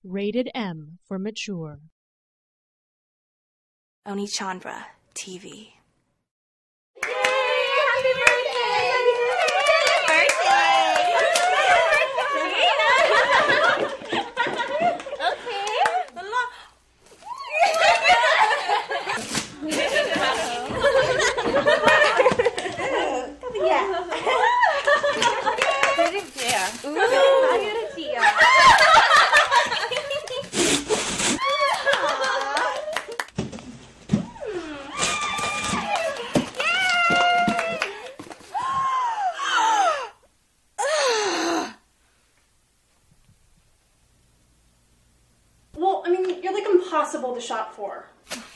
Rated M for mature. Onechanbara TV. Well, I mean, you're like impossible to shop for.